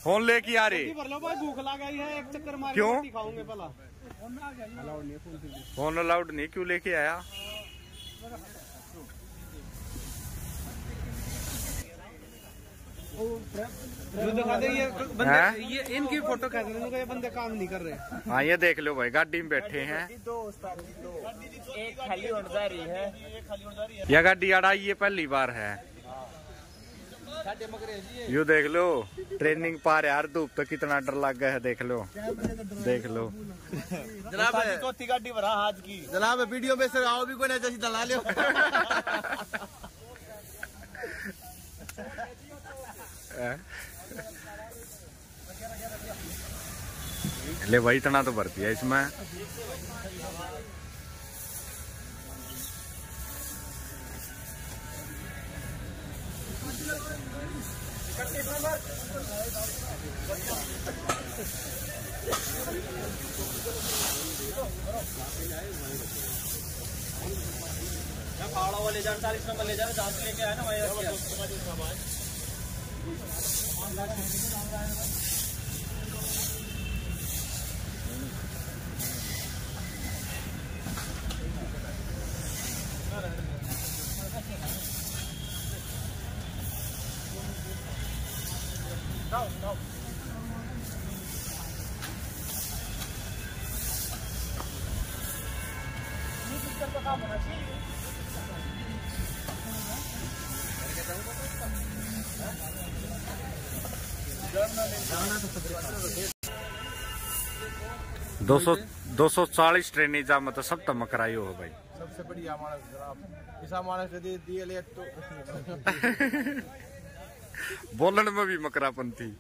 Phone लेके आ रही भर लो भाई, भूख लग गई है, एक चक्कर मार क्यों? के खाऊंगे भला। फोन अलाउड नहीं, क्यों लेके आया? जो दिखा दे ये बंदे, ये इनकी फोटो खींच रहे, ये बंदे काम नहीं कर रहे। हाँ ये देख लो भाई, गाड़ी में बैठे हैं। एक खाली उड़ जा रही है, यह गाड़ी अड़ाई ये पहली बार है। यू देख लो, ट्रेनिंग पार यार, धूप तो कितना डर लग गया है, देख लो देख लो। जनाब चौथी गाड़ी भरा आज की। जनाब वीडियो में से आओ भी कोई ना, जैसी दला लियो। ले भाई, इतना तो भरती है इसमें। फावड़ा वाले 40 नंबर ले जाना, जहाँ से लेके आया ना वही। No. 240 ट्रेन जा, मतलब सब तम करायो हो भाई। सबसे बढ़िया मानस जनाब, ऐसा मानस दे दिए ले तो बोलन में भी मकरापंथी।